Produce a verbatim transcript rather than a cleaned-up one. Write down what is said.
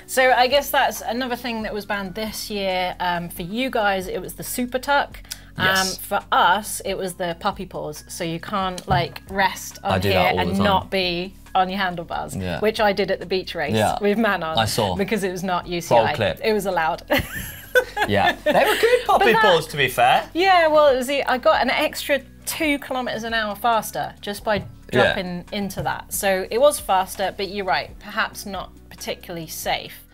So I guess that's another thing that was banned this year. Um, for you guys, it was the super tuck. Um, Yes. For us, it was the puppy paws. So you can't like rest I on do here that all and the time. not be on your handlebars, Yeah. which I did at the beach race Yeah. with Manon. I saw. Because it was not U C I. Roll clip. It was allowed. Yeah, they were good puppy that- paws, to be fair. Yeah, well, it was the, I got an extra two kilometers an hour faster just by dropping into that. So it was faster, but you're right, perhaps not particularly safe.